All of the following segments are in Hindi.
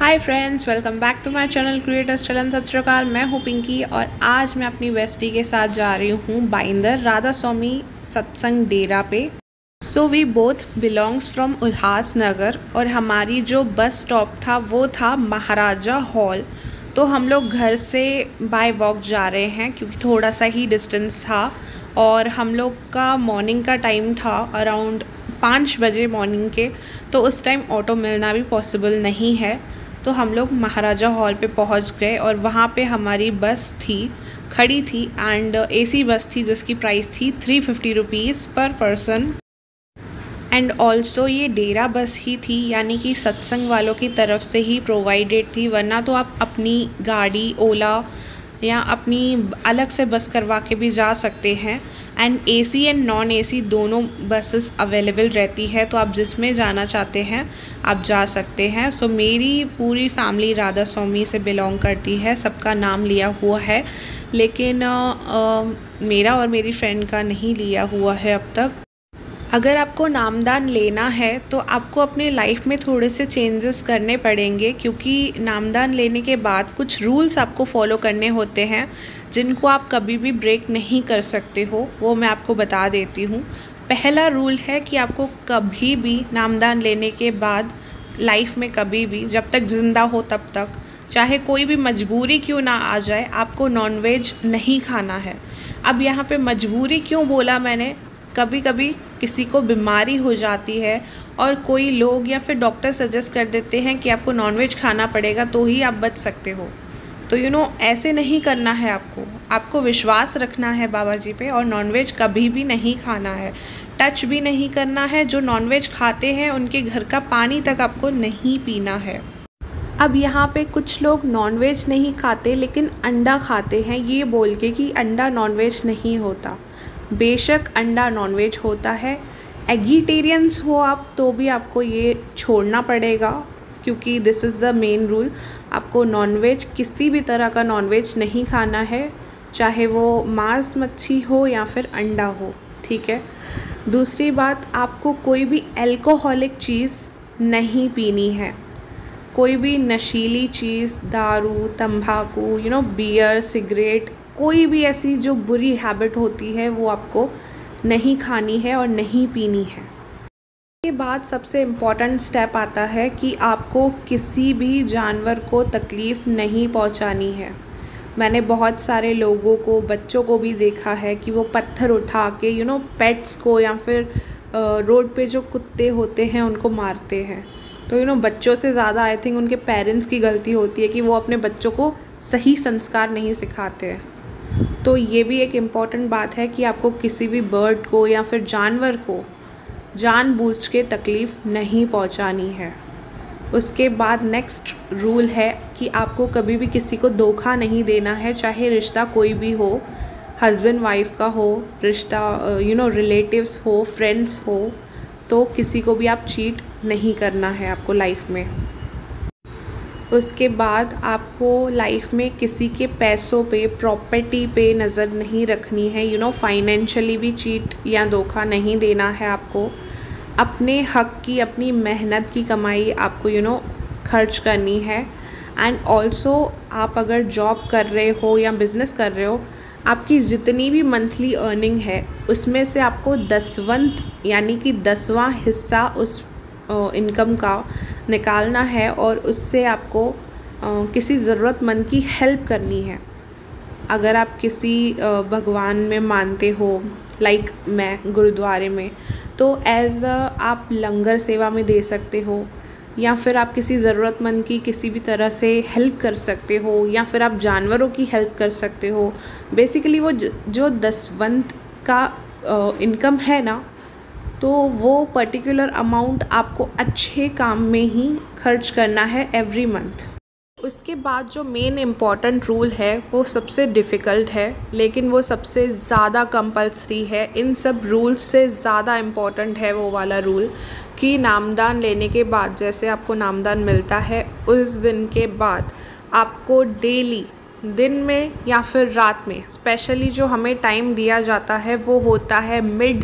Hi friends, welcome back to my channel creators चलन। सत श्री अकाल। मैं हूँ पिंकी और आज मैं अपनी बेस्टी के साथ जा रही हूँ बाइंदर राधा स्वामी सत्संग डेरा पे। So we both belongs from Ulhasnagar और हमारी जो बस स्टॉप था वो था महाराजा हॉल। तो हम लोग घर से बाय वॉक जा रहे हैं क्योंकि थोड़ा सा ही डिस्टेंस था और हम लोग का मॉर्निंग का टाइम था अराउंड 5 बजे मॉर्निंग के। तो उस टाइम ऑटो मिलना भी पॉसिबल नहीं है। तो हम लोग महाराजा हॉल पे पहुंच गए और वहाँ पे हमारी बस खड़ी थी एंड एसी बस थी जिसकी प्राइस थी 350 रुपीज़ पर पर्सन। एंड ऑल्सो ये डेरा बस ही थी, यानी कि सत्संग वालों की तरफ से ही प्रोवाइडेड थी, वरना तो आप अपनी गाड़ी ओला या अपनी अलग से बस करवा के भी जा सकते हैं। And AC and non AC दोनों बसेस अवेलेबल रहती है, तो आप जिसमें जाना चाहते हैं आप जा सकते हैं। सो मेरी पूरी फैमिली राधा स्वामी से बिलोंग करती है, सबका नाम लिया हुआ है, लेकिन मेरा और मेरी फ्रेंड का नहीं लिया हुआ है अब तक। अगर आपको नामदान लेना है तो आपको अपने लाइफ में थोड़े से चेंजेस करने पड़ेंगे, क्योंकि नामदान लेने के बाद कुछ रूल्स आपको फॉलो करने होते हैं जिनको आप कभी भी ब्रेक नहीं कर सकते हो। वो मैं आपको बता देती हूँ। पहला रूल है कि आपको कभी भी नामदान लेने के बाद लाइफ में कभी भी, जब तक ज़िंदा हो तब तक, चाहे कोई भी मजबूरी क्यों ना आ जाए, आपको नॉनवेज नहीं खाना है। अब यहाँ पे मजबूरी क्यों बोला मैंने, कभी कभी किसी को बीमारी हो जाती है और कोई लोग या फिर डॉक्टर सजेस्ट कर देते हैं कि आपको नॉनवेज खाना पड़ेगा तो ही आप बच सकते हो। तो ऐसे नहीं करना है। आपको विश्वास रखना है बाबा जी पे और नॉनवेज कभी भी नहीं खाना है, टच भी नहीं करना है। जो नॉनवेज खाते हैं उनके घर का पानी तक आपको नहीं पीना है। अब यहाँ पे कुछ लोग नॉनवेज नहीं खाते लेकिन अंडा खाते हैं, ये बोल के कि अंडा नॉनवेज नहीं होता। बेशक अंडा नॉनवेज होता है। एगिटेरियंस हो आप तो भी आपको ये छोड़ना पड़ेगा, क्योंकि this is the main rule. आपको नॉनवेज, किसी भी तरह का नॉनवेज नहीं खाना है, चाहे वो मांस मच्छी हो या फिर अंडा हो, ठीक है। दूसरी बात, आपको कोई भी अल्कोहलिक चीज़ नहीं पीनी है। कोई भी नशीली चीज़, दारू, तंबाकू, बियर, सिगरेट, कोई भी ऐसी जो बुरी हैबिट होती है वो आपको नहीं खानी है और नहीं पीनी है। इसके बाद सबसे इम्पॉर्टेंट स्टेप आता है कि आपको किसी भी जानवर को तकलीफ़ नहीं पहुंचानी है। मैंने बहुत सारे लोगों को, बच्चों को भी देखा है कि वो पत्थर उठा के पेट्स को या फिर रोड पे जो कुत्ते होते हैं उनको मारते हैं। तो बच्चों से ज़्यादा आई थिंक उनके पेरेंट्स की गलती होती है कि वो अपने बच्चों को सही संस्कार नहीं सिखाते हैं। तो ये भी एक इम्पॉर्टेंट बात है कि आपको किसी भी बर्ड को या फिर जानवर को जानबूझ के तकलीफ़ नहीं पहुंचानी है। उसके बाद नेक्स्ट रूल है कि आपको कभी भी किसी को धोखा नहीं देना है, चाहे रिश्ता कोई भी हो, हस्बैंड वाइफ का हो रिश्ता, रिलेटिव्स हो, फ्रेंड्स हो, तो किसी को भी आप चीट नहीं करना है आपको लाइफ में। उसके बाद आपको लाइफ में किसी के पैसों पे, प्रॉपर्टी पे नज़र नहीं रखनी है। फाइनेंशियली भी चीट या धोखा नहीं देना है आपको। अपने हक की, अपनी मेहनत की कमाई आपको खर्च करनी है। एंड ऑल्सो आप अगर जॉब कर रहे हो या बिज़नेस कर रहे हो, आपकी जितनी भी मंथली अर्निंग है उसमें से आपको 10वां यानी कि 10वां हिस्सा उस इनकम का निकालना है और उससे आपको किसी ज़रूरतमंद की हेल्प करनी है। अगर आप किसी भगवान में मानते हो, लाइक मैं गुरुद्वारे में, तो आप लंगर सेवा में दे सकते हो, या फिर आप किसी ज़रूरतमंद की किसी भी तरह से हेल्प कर सकते हो, या फिर आप जानवरों की हेल्प कर सकते हो। बेसिकली वो जो 10वां का इनकम है ना, तो वो पर्टिकुलर अमाउंट आपको अच्छे काम में ही खर्च करना है एवरी मंथ। उसके बाद जो मेन इम्पॉर्टेंट रूल है वो सबसे डिफ़िकल्ट है, लेकिन वो सबसे ज़्यादा कंपल्सरी है। इन सब रूल्स से ज़्यादा इम्पॉर्टेंट है वो वाला रूल कि नामदान लेने के बाद, जैसे आपको नामदान मिलता है उस दिन के बाद आपको डेली, दिन में या फिर रात में, स्पेशली जो हमें टाइम दिया जाता है वो होता है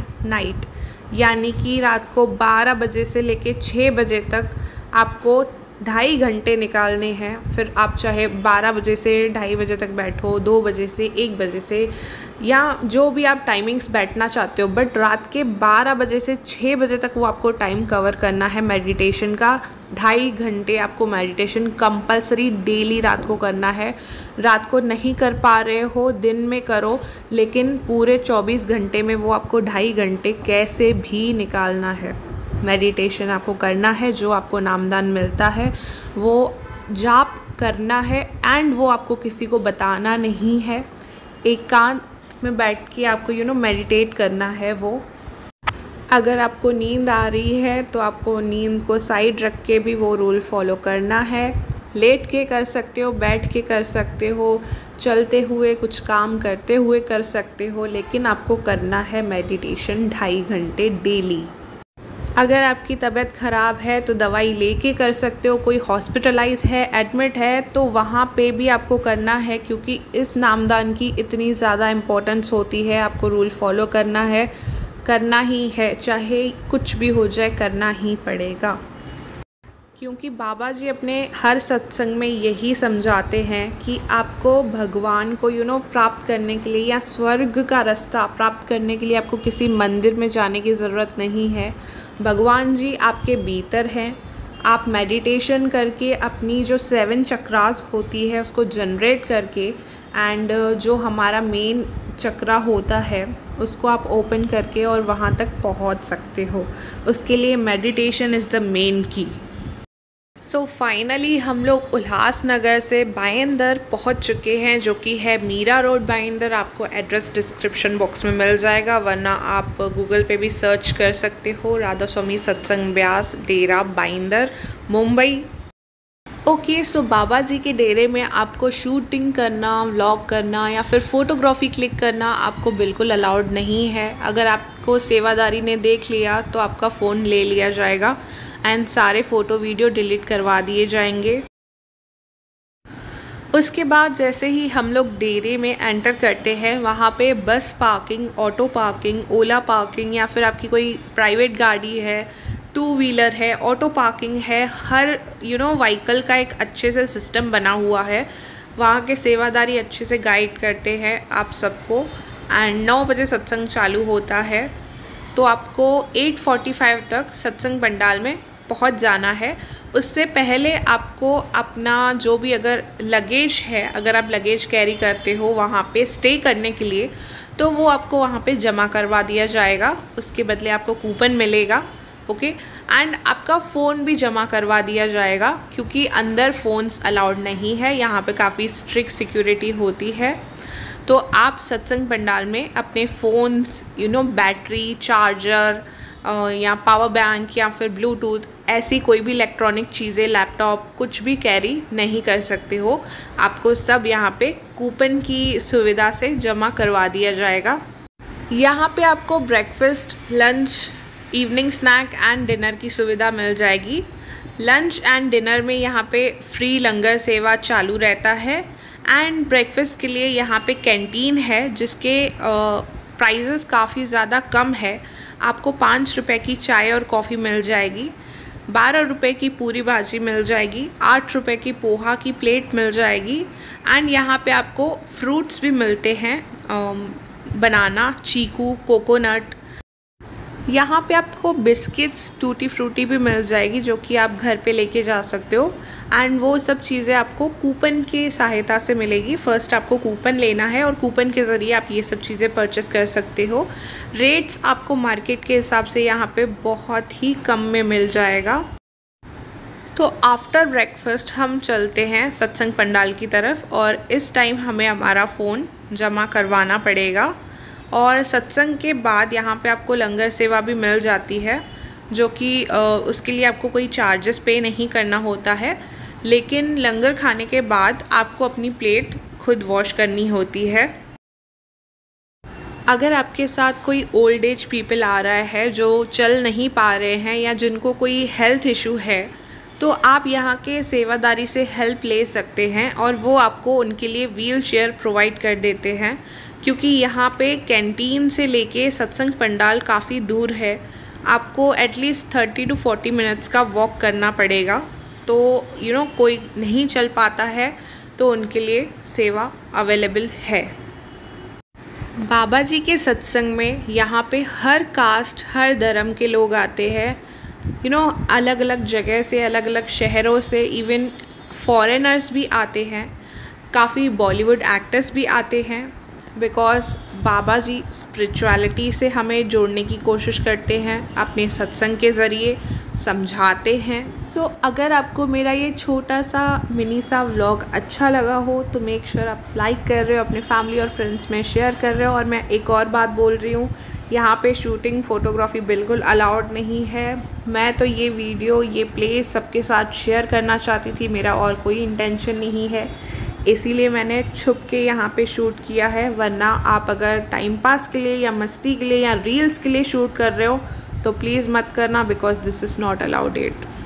मिडनाइट, यानी कि रात को 12 बजे से लेके 6 बजे तक आपको 2.5 घंटे निकालने हैं। फिर आप चाहे 12 बजे से 2:30 बजे तक बैठो, 2 बजे से 1 बजे से, या जो भी आप टाइमिंग्स बैठना चाहते हो, बट रात के 12 बजे से 6 बजे तक वो आपको टाइम कवर करना है मेडिटेशन का। 2.5 घंटे आपको मेडिटेशन कंपलसरी डेली रात को करना है। रात को नहीं कर पा रहे हो, दिन में करो, लेकिन पूरे 24 घंटे में वो आपको 2.5 घंटे कैसे भी निकालना है। मेडिटेशन आपको करना है, जो आपको नामदान मिलता है वो जाप करना है, एंड वो आपको किसी को बताना नहीं है। एकांत में बैठ के आपको मेडिटेट करना है वो। अगर आपको नींद आ रही है तो आपको नींद को साइड रख के भी वो रूल फॉलो करना है। लेट के कर सकते हो, बैठ के कर सकते हो, चलते हुए, कुछ काम करते हुए कर सकते हो, लेकिन आपको करना है मेडिटेशन 2.5 घंटे डेली। अगर आपकी तबीयत ख़राब है तो दवाई लेके कर सकते हो। कोई हॉस्पिटलाइज है, एडमिट है, तो वहाँ पे भी आपको करना है, क्योंकि इस नामदान की इतनी ज़्यादा इम्पोर्टेंस होती है। आपको रूल फॉलो करना ही है, चाहे कुछ भी हो जाए, करना ही पड़ेगा। क्योंकि बाबा जी अपने हर सत्संग में यही समझाते हैं कि आपको भगवान को प्राप्त करने के लिए, या स्वर्ग का रास्ता प्राप्त करने के लिए आपको किसी मंदिर में जाने की ज़रूरत नहीं है। भगवान जी आपके भीतर हैं। आप मेडिटेशन करके अपनी जो 7 चक्रास होती है उसको जनरेट करके, एंड जो हमारा मेन चक्रा होता है उसको आप ओपन करके और वहाँ तक पहुँच सकते हो। उसके लिए मेडिटेशन इज़ द मेन की। सो फाइनली हम लोग उल्लासनगर से बाइंदर पहुंच चुके हैं, जो कि है मीरा रोड बाइंदर। आपको एड्रेस डिस्क्रिप्शन बॉक्स में मिल जाएगा, वरना आप गूगल पे भी सर्च कर सकते हो, राधा स्वामी सत्संग ब्यास डेरा बाइंदर, मुंबई। ओके, सो बाबा जी के डेरे में आपको शूटिंग करना, व्लॉग करना या फिर फ़ोटोग्राफी क्लिक करना आपको बिल्कुल अलाउड नहीं है। अगर आपको सेवादारी ने देख लिया तो आपका फ़ोन ले लिया जाएगा एंड सारे फ़ोटो वीडियो डिलीट करवा दिए जाएंगे। उसके बाद जैसे ही हम लोग डेरे में एंटर करते हैं, वहाँ पे bus parking, auto parking, Ola parking, या फिर आपकी कोई प्राइवेट गाड़ी है, 2 व्हीलर है, ऑटो पार्किंग है, हर व्हीकल का एक अच्छे से सिस्टम बना हुआ है। वहाँ के सेवादारी अच्छे से गाइड करते हैं आप सबको। एंड 9 बजे सत्संग चालू होता है, तो आपको 8:45 तक सत्संग पंडाल में पहुंच जाना है। उससे पहले आपको अपना जो भी अगर लगेज है, अगर आप लगेज कैरी करते हो वहाँ पे स्टे करने के लिए, तो वो आपको वहाँ पे जमा करवा दिया जाएगा। उसके बदले आपको कूपन मिलेगा। ओके, एंड आपका फ़ोन भी जमा करवा दिया जाएगा, क्योंकि अंदर फ़ोन्स अलाउड नहीं है। यहाँ पे काफ़ी स्ट्रिक्ट सिक्योरिटी होती है। तो आप सत्संग पंडाल में अपने फ़ोन्स, बैटरी, चार्जर या पावर बैंक या फिर ब्लूटूथ, ऐसी कोई भी इलेक्ट्रॉनिक चीज़ें, लैपटॉप, कुछ भी कैरी नहीं कर सकते हो। आपको सब यहाँ पे कूपन की सुविधा से जमा करवा दिया जाएगा। यहाँ पे आपको breakfast, lunch, evening snack and dinner की सुविधा मिल जाएगी। लंच एंड डिनर में यहाँ पे फ्री लंगर सेवा चालू रहता है। एंड ब्रेकफास्ट के लिए यहाँ पे कैंटीन है, जिसके प्राइजेस काफ़ी ज़्यादा कम है। आपको 5 रुपये की चाय और कॉफ़ी मिल जाएगी, 12 रुपये की पूरी भाजी मिल जाएगी, 8 रुपये की पोहा की प्लेट मिल जाएगी। एंड यहाँ पे आपको फ्रूट्स भी मिलते हैं, बनाना, चीकू, कोकोनट। यहाँ पे आपको बिस्किट्स, टूटी फ्रूटी भी मिल जाएगी, जो कि आप घर पे लेके जा सकते हो। एंड वो सब चीज़ें आपको कूपन की सहायता से मिलेगी। फ़र्स्ट आपको कूपन लेना है और कूपन के ज़रिए आप ये सब चीज़ें परचेस कर सकते हो। रेट्स आपको मार्केट के हिसाब से यहाँ पे बहुत ही कम में मिल जाएगा। तो आफ्टर ब्रेकफास्ट हम चलते हैं सत्संग पंडाल की तरफ, और इस टाइम हमें हमारा फ़ोन जमा करवाना पड़ेगा। और सत्संग के बाद यहाँ पे आपको लंगर सेवा भी मिल जाती है, जो कि उसके लिए आपको कोई चार्जेस पे नहीं करना होता है, लेकिन लंगर खाने के बाद आपको अपनी प्लेट खुद वॉश करनी होती है। अगर आपके साथ कोई ओल्ड एज पीपल आ रहा है जो चल नहीं पा रहे हैं, या जिनको कोई हेल्थ इशू है, तो आप यहाँ के सेवादारी से हेल्प ले सकते हैं, और वो आपको उनके लिए व्हील चेयर प्रोवाइड कर देते हैं। क्योंकि यहाँ पे कैंटीन से लेके सत्संग पंडाल काफ़ी दूर है, आपको एटलीस्ट 30 to 40 मिनट्स का वॉक करना पड़ेगा। तो कोई नहीं चल पाता है तो उनके लिए सेवा अवेलेबल है। बाबा जी के सत्संग में यहाँ पे हर कास्ट, हर धर्म के लोग आते हैं। अलग अलग जगह से, अलग अलग शहरों से, इवन फॉरेनर्स भी आते हैं। काफ़ी बॉलीवुड एक्टर्स भी आते हैं, बिकॉज़ बाबा जी स्पिरिचुअलिटी से हमें जोड़ने की कोशिश करते हैं, अपने सत्संग के ज़रिए समझाते हैं। सो अगर आपको मेरा ये छोटा सा मिनी सा व्लॉग अच्छा लगा हो तो मेक श्योर आप लाइक कर रहे हो, अपने फैमिली और फ्रेंड्स में शेयर कर रहे हो। और मैं एक और बात बोल रही हूँ, यहाँ पे शूटिंग फ़ोटोग्राफी बिल्कुल अलाउड नहीं है। मैं तो ये वीडियो, ये प्लेस सबके साथ शेयर करना चाहती थी, मेरा और कोई इंटेंशन नहीं है, इसीलिए मैंने छुप के यहाँ पे शूट किया है। वरना आप अगर टाइम पास के लिए या मस्ती के लिए या रील्स के लिए शूट कर रहे हो तो प्लीज़ मत करना, because this is not allowed it.